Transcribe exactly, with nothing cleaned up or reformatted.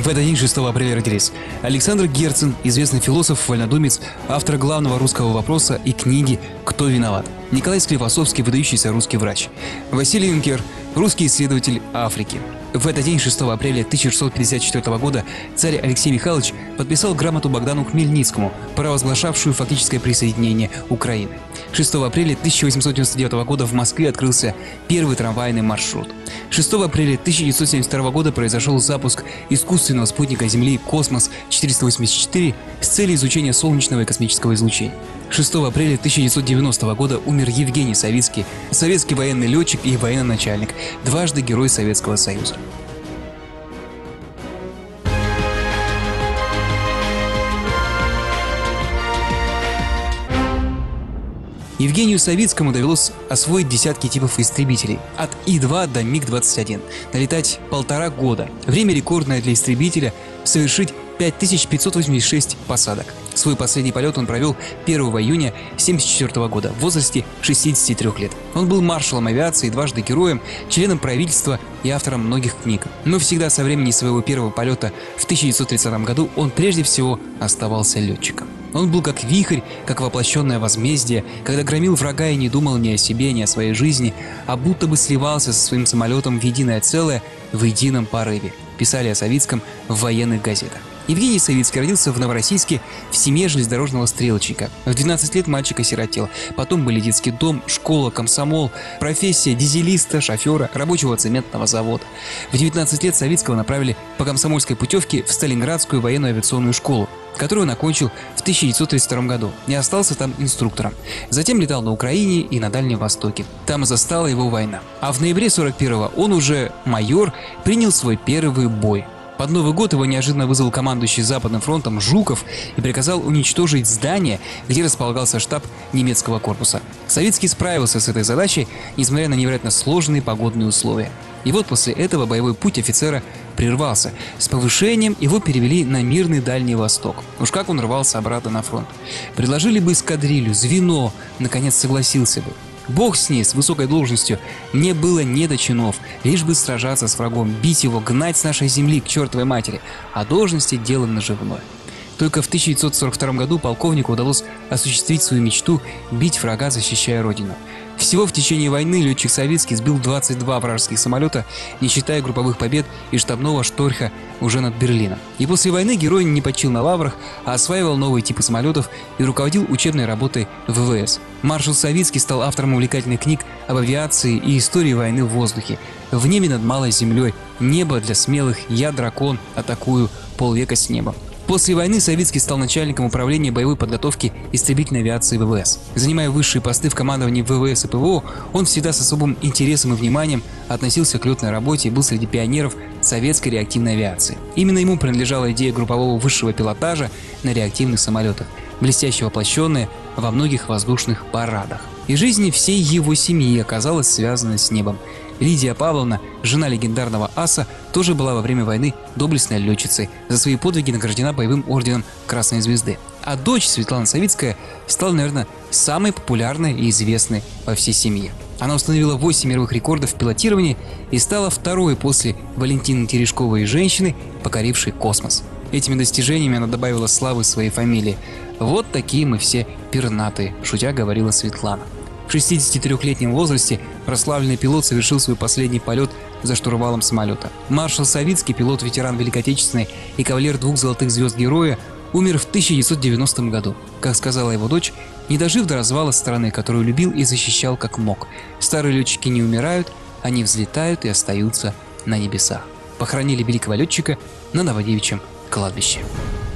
В этот день, шестого апреля, родились Александр Герцен, известный философ, вольнодумец, автор главного русского вопроса и книги «Кто виноват?», Николай Склифосовский, выдающийся русский врач, Василий Юнкер, русский исследователь Африки. В этот день, шестого апреля тысяча шестьсот пятьдесят четвёртого года, царь Алексей Михайлович подписал грамоту Богдану Хмельницкому, провозглашавшую фактическое присоединение Украины. шестого апреля тысяча восемьсот девяносто девятого года в Москве открылся первый трамвайный маршрут. шестого апреля тысяча девятьсот семьдесят второго года произошел запуск искусственного спутника Земли «Космос четыреста восемьдесят четыре» с целью изучения солнечного и космического излучения. шестого апреля тысяча девятьсот девяностого года умер Евгений Савицкий, советский военный летчик и военачальник, дважды Герой Советского Союза. Евгению Савицкому довелось освоить десятки типов истребителей, от И два до Миг двадцать один, налетать полтора года. Время рекордное для истребителя – совершить пять тысяч пятьсот восемьдесят шесть посадок. Свой последний полет он провел первого июня тысяча девятьсот семьдесят четвёртого года в возрасте шестидесяти трёх лет. Он был маршалом авиации, дважды героем, членом правительства и автором многих книг. Но всегда со времени своего первого полета в тысяча девятьсот тридцатом году он прежде всего оставался летчиком. Он был как вихрь, как воплощенное возмездие, когда громил врага и не думал ни о себе, ни о своей жизни, а будто бы сливался со своим самолетом в единое целое, в едином порыве. Писали о Савицком в военных газетах. Евгений Савицкий родился в Новороссийске в семье железнодорожного стрелочника. В двенадцать лет мальчик осиротел. Потом были детский дом, школа, комсомол, профессия дизелиста, шофера, рабочего цементного завода. В девятнадцать лет Савицкого направили по комсомольской путевке в Сталинградскую военную авиационную школу, которую он окончил в тысяча девятьсот тридцать втором году и остался там инструктором. Затем летал на Украине и на Дальнем Востоке. Там застала его война. А в ноябре сорок первого он уже майор принял свой первый бой. Под Новый год его неожиданно вызвал командующий Западным фронтом Жуков и приказал уничтожить здание, где располагался штаб немецкого корпуса. Савицкий справился с этой задачей, несмотря на невероятно сложные погодные условия. И вот после этого боевой путь офицера прервался. С повышением его перевели на мирный Дальний Восток. Уж как он рвался обратно на фронт. Предложили бы эскадрилью, звено, наконец согласился бы. Бог с ней, с высокой должностью, мне было не до чинов, лишь бы сражаться с врагом, бить его, гнать с нашей земли к чертовой матери, а должности дело наживное. Только в тысяча девятьсот сорок втором году полковнику удалось осуществить свою мечту – бить врага, защищая родину. Всего в течение войны летчик Савицкий сбил двадцать два вражеских самолета, не считая групповых побед и штабного шторха уже над Берлином. И после войны герой не почил на лаврах, а осваивал новые типы самолетов и руководил учебной работой в вэ вэ эс. Маршал Савицкий стал автором увлекательных книг об авиации и истории войны в воздухе. В небе над малой землей, небо для смелых, я дракон, атакую, полвека с неба. После войны Савицкий стал начальником управления боевой подготовки истребительной авиации вэ вэ эс. Занимая высшие посты в командовании вэ вэ эс и пэ вэ о, он всегда с особым интересом и вниманием относился к летной работе и был среди пионеров советской реактивной авиации. Именно ему принадлежала идея группового высшего пилотажа на реактивных самолетах, блестяще воплощенная во многих воздушных парадах. И жизнь всей его семьи оказалась связана с небом. Лидия Павловна, жена легендарного аса, тоже была во время войны доблестной летчицей. За свои подвиги награждена боевым орденом Красной Звезды. А дочь Светлана Савицкая стала, наверное, самой популярной и известной во всей семье. Она установила восемь мировых рекордов в пилотировании и стала второй после Валентины Терешковой женщины, покорившей космос. Этими достижениями она добавила славы своей фамилии. «Вот такие мы все пернатые», – шутя говорила Светлана. В шестидесятитрёхлетнем возрасте прославленный пилот совершил свой последний полет за штурвалом самолета. Маршал Савицкий, пилот-ветеран Великой Отечественной и кавалер двух золотых звезд героя, умер в тысяча девятьсот девяностом году. Как сказала его дочь, не дожив до развала страны, которую любил и защищал как мог. Старые летчики не умирают, они взлетают и остаются на небесах. Похоронили великого летчика на Новодевичьем кладбище.